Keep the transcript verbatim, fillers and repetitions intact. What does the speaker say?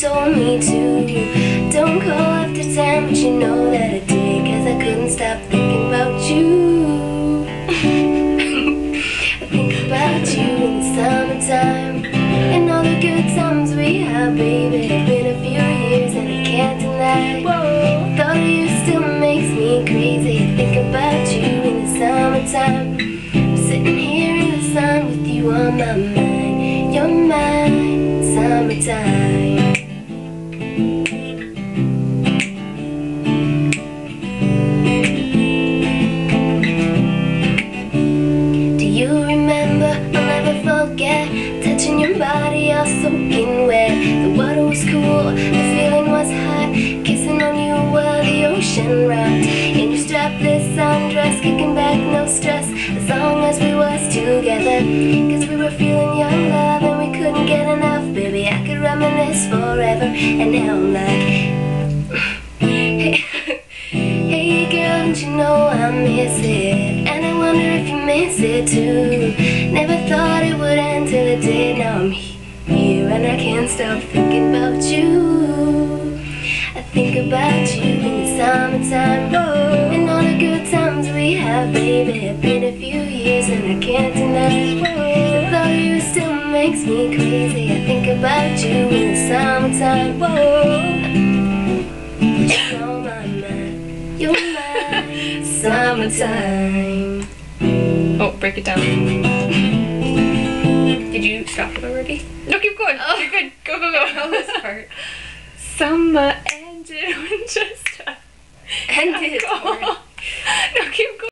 told me to. Don't call after time, but you know that I did, cause I couldn't stop thinking about you. I think about you in the summertime, and all the good times we had, baby. It's been a few years and I can't deny. Whoa, thought of you still makes me crazy. I think about you in the summertime. I'm sitting here in the sun with you on my mind. You're mine, summertime. Do you remember? I'll never forget touching your body all soaking wet. The water was cool, the feeling was hot, kissing on you while the ocean rocked. In your strapless undress, kicking back, no stress, as long as we was together. Cause we were feeling young love and we couldn't get enough. Baby, I could reminisce forever. And now I'm like, hey, hey girl, don't you know I miss it? And I wonder if you miss it too. Never thought it would end till it did. Now I'm here and I can't stop thinking about you. I think about you in the summertime, whoa, and all the good times we have, baby. It's been a few years and I can't deny. Whoa, the thought of you still makes me crazy. I think about you in the summertime, whoa. You're my mind, you're mine, summertime. Oh, break it down. Did you stop it already? No, keep going. Oh, you're good. Go, go, go. Oh, this part. Summer ended, Winchester. Ended.